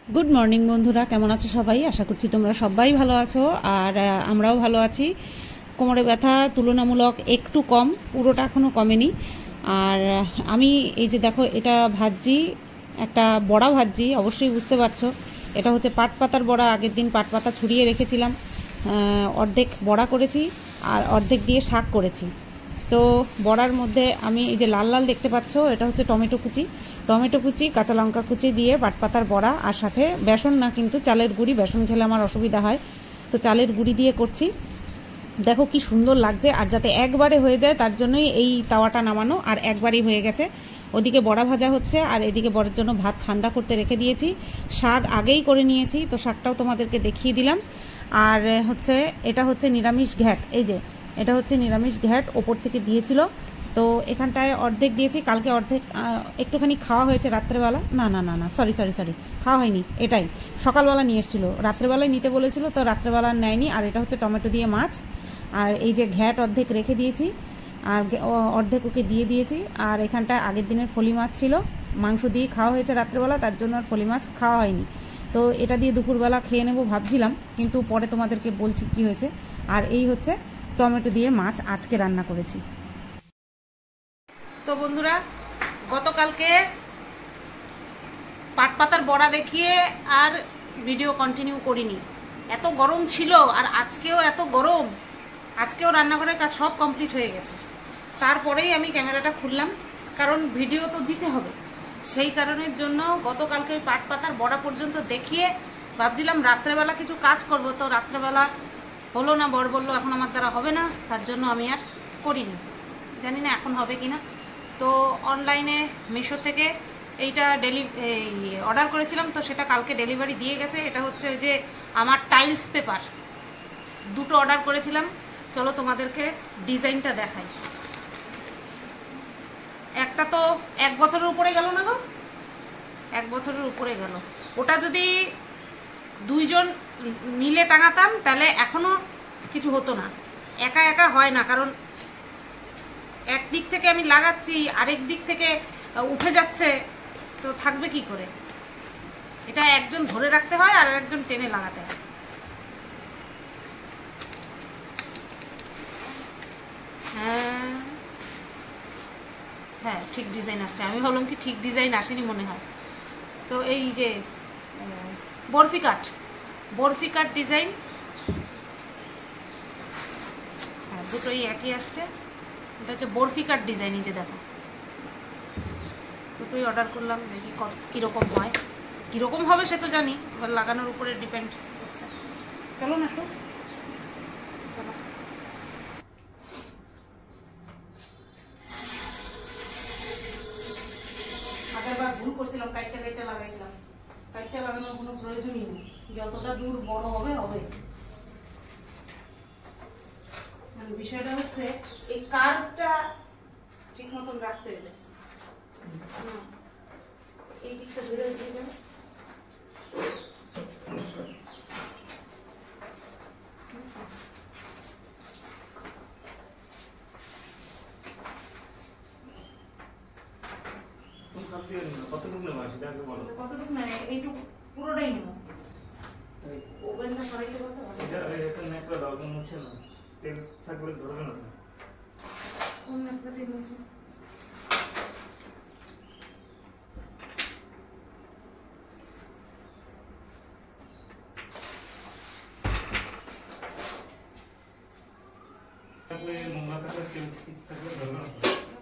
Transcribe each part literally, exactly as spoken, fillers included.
Good morning বন্ধুরা, কেমন আছো সবাই? আশা করছি তোমরা সবাই ভালো আছো আর আমরাও ভালো আছি। কোমরে ব্যথা তুলনামূলক একটু কম, পুরোটা এখনও কমেনি। আর আমি এই যে দেখো, এটা ভাজি, একটা বড়া ভাজি, অবশ্যই বুঝতে পারছো এটা হচ্ছে পাট পাতার বড়া। আগের দিন পাট পাতা ছড়িয়ে রেখেছিলাম, অর্ধেক বড়া করেছি আর অর্ধেক দিয়ে শাক করেছি। তো বড়ার মধ্যে আমি এই যে লাল লাল দেখতে পাচ্ছ, এটা হচ্ছে টমেটো কুচি, টমেটো কুচি, কাঁচা লঙ্কা কুচি দিয়ে পাটপাতার বড়া, আর সাথে বেসন না, কিন্তু চালের গুঁড়ি, বেসন খেলে আমার অসুবিধা হয়, তো চালের গুঁড়ি দিয়ে করছি। দেখো কি সুন্দর লাগছে। আর যাতে একবারে হয়ে যায় তার জন্যই এই তাওয়াটা নামানো, আর একবারেই হয়ে গেছে। ওদিকে বড়া ভাজা হচ্ছে আর এদিকে বড়ার জন্য ভাত ঠান্ডা করতে রেখে দিয়েছি। শাক আগেই করে নিয়েছি, তো শাকটাও তোমাদেরকে দেখিয়ে দিলাম। আর হচ্ছে এটা হচ্ছে নিরামিষ ঘ্যাট, এই যে এটা হচ্ছে নিরামিষ ঘ্যাট, ওপর থেকে দিয়েছিল, তো এখানটায় অর্ধেক দিয়েছি। কালকে অর্ধেক একটুখানি খাওয়া হয়েছে রাত্রেবেলা, না না না না সরি সরি সরি খাওয়া হয়নি, এটাই সকালবেলা নিয়ে এসেছিলো, রাত্রেবেলায় নিতে বলেছিল, তো রাত্রেবেলা নেয়নি। আর এটা হচ্ছে টমেটো দিয়ে মাছ, আর এই যে ঘ্যাট অর্ধেক রেখে দিয়েছি আর অর্ধেক ওকে দিয়ে দিয়েছি। আর এখানটায় আগের দিনের ফলি মাছ ছিল, মাংস দিয়ে খাওয়া হয়েছে রাত্রেবেলা, তার জন্য আর ফলি মাছ খাওয়া হয়নি। তো এটা দিয়ে দুপুরবেলা খেয়ে নেবো ভাবছিলাম, কিন্তু পরে তোমাদেরকে বলছি কি হয়েছে। আর এই হচ্ছে টমেটো দিয়ে মাছ আজকে রান্না করেছি। তো বন্ধুরা, গতকালকে পাট পাতার বড়া দেখিয়ে আর ভিডিও কন্টিনিউ করিনি, এত গরম ছিল। আর আজকেও এত গরম, আজকেও রান্নাঘরের কাজ সব কমপ্লিট হয়ে গেছে, তারপরেই আমি ক্যামেরাটা খুললাম, কারণ ভিডিও তো দিতে হবে। সেই কারণের জন্য গতকালকে ওই পাট পাতার বড়া পর্যন্ত দেখিয়ে ভাবছিলাম রাত্রেবেলা কিছু কাজ করব, তো রাত্রেবেলা হলো না, বর বললো এখন আমার দ্বারা হবে না, তার জন্য আমি আর করিনি। জানি না এখন হবে কিনা। তো অনলাইনে মিশো থেকে এইটা ডেলি অর্ডার করেছিলাম, তো সেটা কালকে ডেলিভারি দিয়ে গেছে। এটা হচ্ছে যে আমার টাইলস পেপার, দুটো অর্ডার করেছিলাম। চলো তোমাদেরকে ডিজাইনটা দেখাই। একটা তো এক বছরের উপরে গেল না গো, এক বছরের উপরে গেল। ওটা যদি দুইজন মিলে টাঙাতাম তাহলে এখনো কিছু হতো না, একা একা হয় না, কারণ এক দিক থেকে আমি লাগাচ্ছি, আরেক দিক থেকে উঠে যাচ্ছে, তো থাকবে কি করে। এটা একজন ধরে রাখতে হয় আর একজন টেনে লাগাতে হয়। হ্যাঁ হ্যাঁ ঠিক ডিজাইন আসছে, আমি ভাবলাম কি ঠিক ডিজাইন আসেনি মনে হয়। তো এই যে barfi cut, barfi cut design, হ্যাঁ দুটোই একই আসছে। এটা হচ্ছে বরফি কাট ডিজাইন, এই যে দেখো, দুটোই অর্ডার করলাম, দেখি কীরকম হয়। কীরকম হবে সে তো জানি, এবার লাগানোর উপরে ডিপেন্ড করছে। চলো না একটু, চলো। আগেরবার ভুল করছিলাম, কাইটটা কাইটটা লাগাইছিলাম, কাইটটা লাগানোর কোনো প্রয়োজনই নেই, যতটা দূর বড় হবে হবে। মানে বিষয়টা হচ্ছে এই কার্ভটা ঠিক মতন রাখতে হবে। এই দিকটা ধরে দিয়ে যাবে, কতটুকু না এইটুকু পুরোটাই নেব। ওভেনটা সরাইতে বলতে হবে, এটা নেকড়া দাও, কোন মুছে না, তেল থাকলে ধরবে না। কোন নেকড়া দিয়ে মুছে? তাহলে নোংরা থাকলে তেল ঠিক থাকলে ধরবে না।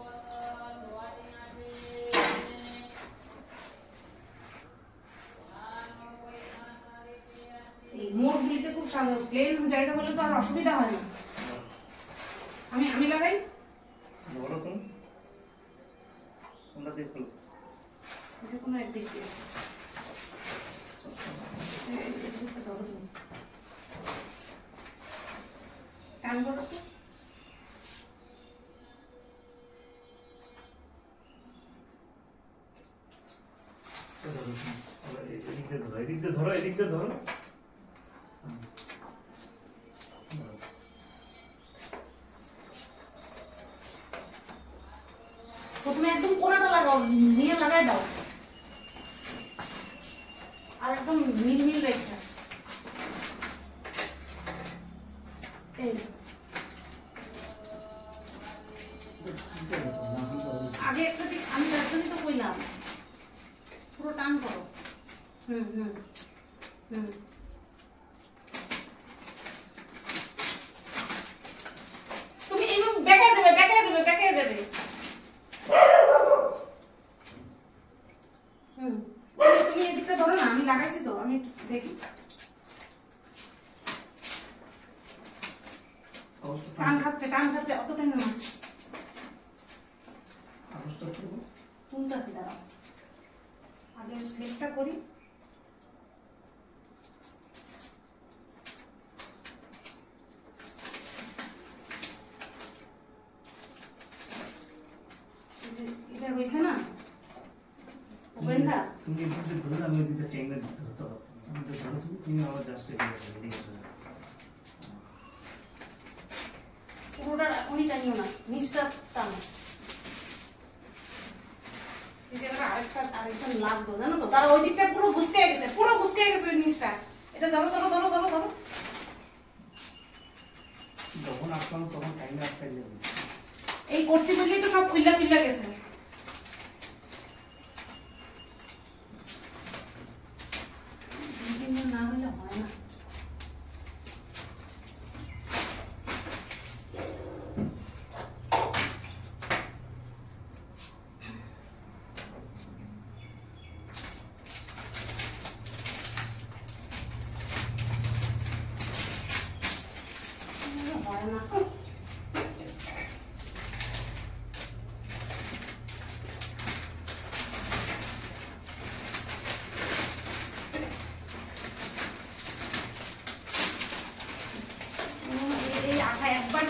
মোড়গুলিতে খুব সাধারণ প্লেন জায়গা হলে তো আর অসুবিধা হয় না। আমি আমি লাগাই, বলো তুমি কোনটা দিয়ে খোলো, যে কোনো একদিক দিয়ে টান করো তো। এদিক দিয়ে ধরো, এদিক দিয়ে ধরো, এদিক দিয়ে ধরো। প্রথমে একদম কোনাটা লাগাও, নিয়ে লাগাই দাও। আর আর একদম মিলমিল রেখা এই আগে একটা দিক আমি একদমই তো কইলাম পুরো টান করো। হুম হুম হুম তুমি এইভাবে বেঁকে যাবে বেঁকে যাবে বেঁকে যাবে। হুম তুমি এদিকটা ধরো না, আমি লাগাইছি তো, আমি দেখি। টান খাচ্ছে টান খাচ্ছে অত টান না, তুলতাছি দাঁড়াও আগে সেটটা করি। এটা রয়েছে না ওপেনটা, তুমি এদিকে ধরে আমি এদিকে টেনে দিতে হতো, আমি তো জানো তুমি তুমি আবার জাস্ট এদিকে পুরোটা এখনই টানিও না, নিচটা টানো। এই জায়গাটা আরেকটা আরেকটা লাগতো জানো তো, তারা ওই দিকটা পুরো গুছকে গেছে, পুরো গুছকে গেছে ওই নিচটা। এটা ধরো ধরো ধরো ধরো ধরো, যখন আসলাম তখন টাইমে আটকাই যাবে। এই করছি বললেই তো সব খুললা খুললা গেছে। না হলে হয় না। একবার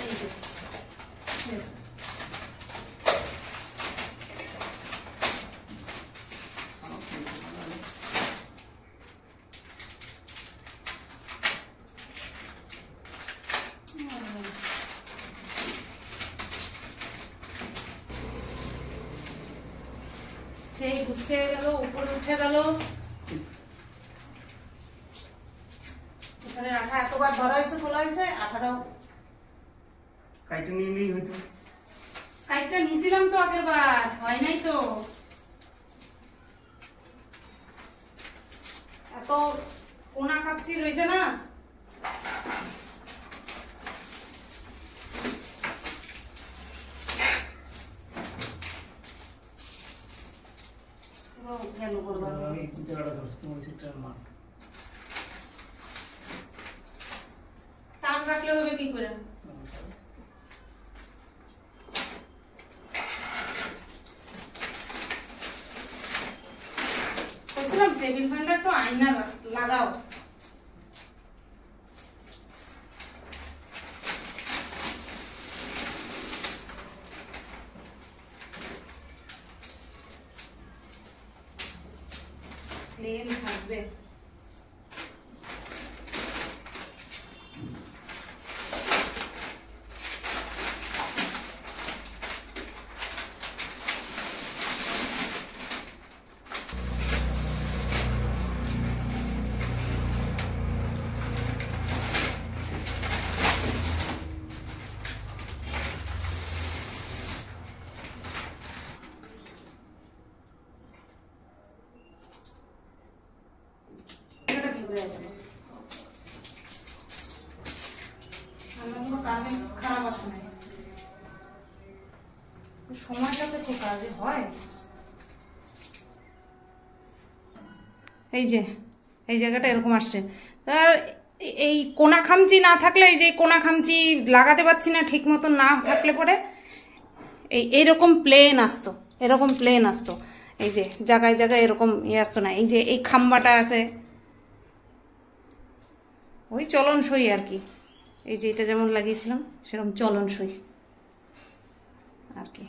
সেই গুছতে গেল, উপরে উঠে গেল। এখানে আঠা এতবার ধরা হয়েছে খোলা হয়েছে, আঠাটাও কাইটা নিয়ে নিলেই হইতো। কাইটটা নিছিলাম তো আগের বার, হয় নাই তো। এত কোনা কাপচি রয়েছে না, টান রাখলে হবে কি করে? টেবিল ফ্যানটা একটু আয়না লাগাও। প্লেন থাকবে। খারাপ আসে না, সময়টাতে তো কাজে হয়। এই যে এই জায়গাটা এরকম আসছে, আর এই কোনা খামচি না থাকলে, এই যে কোনা খামচি লাগাতে পারছি না ঠিক মতো, না থাকলে পরে এই এইরকম প্লেন আসতো, এরকম প্লেন আসতো। এই যে জায়গায় জায়গায় এরকম ইয়ে আসতো না। এই যে এই খাম্বাটা আছে, ওই চলনসই আর কি। এই যে এটা যেমন লাগিয়েছিলাম সেরকম চলনসই আর কি।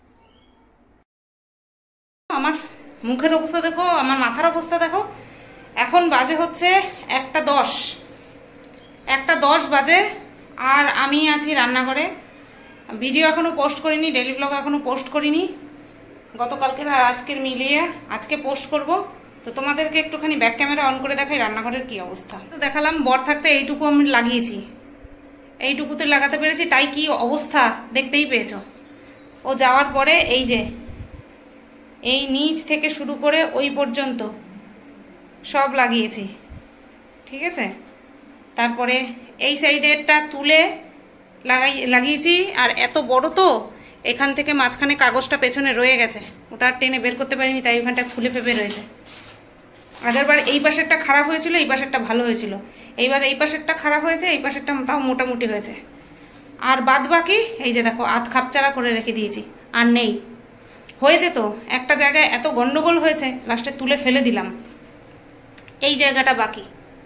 আমার মুখের অবস্থা দেখো, আমার মাথার অবস্থা দেখো। এখন বাজে হচ্ছে একটা দশ, একটা দশ বাজে, আর আমি আছি রান্নাঘরে। ভিডিও এখনও পোস্ট করিনি, ডেইলি ব্লগ এখনও পোস্ট করিনি। গতকালকের আর আজকের মিলিয়ে আজকে পোস্ট করব। তো তোমাদেরকে একটুখানি ব্যাক ক্যামেরা অন করে দেখাই রান্নাঘরের কি অবস্থা। তো দেখালাম বর থাকতে এইটুকু আমি লাগিয়েছি, এইটুকুতে লাগাতে পেরেছি, তাই কি অবস্থা দেখতেই পেয়েছো। ও যাওয়ার পরে এই যে এই নিচ থেকে শুরু করে ওই পর্যন্ত সব লাগিয়েছি, ঠিক আছে। তারপরে এই সাইডেরটা তুলে লাগাই লাগিয়েছি, আর এত বড় তো এখান থেকে মাঝখানে কাগজটা পেছনে রয়ে গেছে, ওটা আর টেনে বের করতে পারিনি, তাই ওখানটা ফুলে ফেপে রয়েছে। আগেরবার এই পাশেরটা খারাপ হয়েছিল, এই পাশেরটা ভালো হয়েছিল, এইবার এই পাশেরটা খারাপ হয়েছে, এই পাশেরটা তাও মোটামুটি হয়েছে। আর বাদ বাকি এই যে দেখো আধ খাপচারা করে রেখে দিয়েছি, আর নেই। হয়েছে তো একটা জায়গায় এত গন্ডগোল হয়েছে, লাস্টে তুলে ফেলে দিলাম। এই জায়গাটা বাকি,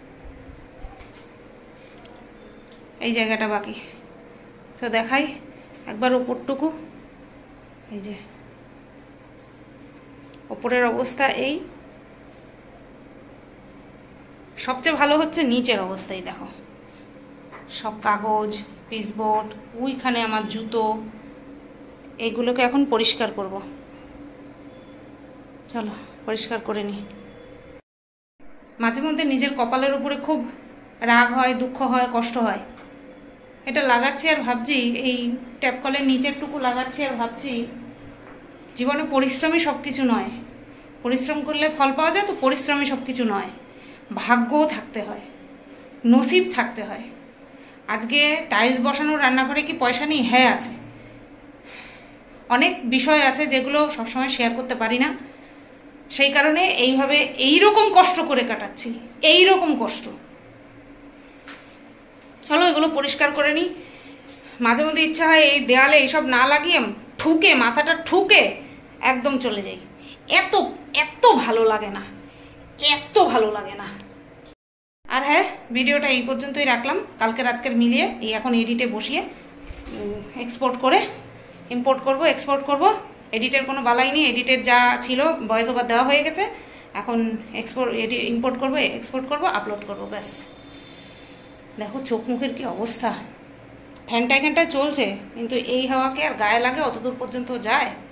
এই জায়গাটা বাকি। তো দেখাই একবার ওপরটুকু, এই যে ওপরের অবস্থা এই। সবচেয়ে ভালো হচ্ছে নিচের অবস্থায়, দেখো সব কাগজ, পিসবোর্ড, ওইখানে আমার জুতো, এগুলোকে এখন পরিষ্কার করব। চলো পরিষ্কার করে নিই। মাঝে মধ্যে নিজের কপালের উপরে খুব রাগ হয়, দুঃখ হয়, কষ্ট হয়। এটা লাগাচ্ছি আর ভাবছি, এই ট্যাপ কলের নিচেরটুকু লাগাচ্ছি আর ভাবছি জীবনে পরিশ্রমই সব কিছু নয়। পরিশ্রম করলে ফল পাওয়া যায়, তো পরিশ্রমই সব কিছু নয়, ভাগ্যও থাকতে হয়, নসিব থাকতে হয়। আজকে টাইলস বসানোর রান্নাঘরে কি পয়সা নেই? হ্যাঁ আছে। অনেক বিষয় আছে যেগুলো সবসময় শেয়ার করতে পারি না, সেই কারণে এইভাবে এইরকম কষ্ট করে কাটাচ্ছি, এইরকম কষ্ট। চলো এগুলো পরিষ্কার করে নিই। মাঝে মধ্যে ইচ্ছা হয় এই দেয়ালে এইসব না লাগিয়ে ঠুকে, মাথাটা ঠুকে একদম চলে যাই। এত এত ভালো লাগে না, এত ভালো লাগে না। আর হ্যাঁ, ভিডিওটা এই পর্যন্তই রাখলাম, কালকের আজকের মিলিয়ে। এই এখন এডিটে বসিয়ে এক্সপোর্ট করে ইম্পোর্ট করব, এক্সপোর্ট করব। এডিটের কোনো বালাই নেই, এডিটের যা ছিল ভয়েস ওভার দেওয়া হয়ে গেছে। এখন এক্সপোর্ট এডি ইম্পোর্ট করব, এক্সপোর্ট করব, আপলোড করব, ব্যাস। দেখো চোখ মুখের কি অবস্থা। ফ্যানটা এখানটায় চলছে, কিন্তু এই হাওয়াকে আর গায়ে লাগে অতদূর পর্যন্ত যায়?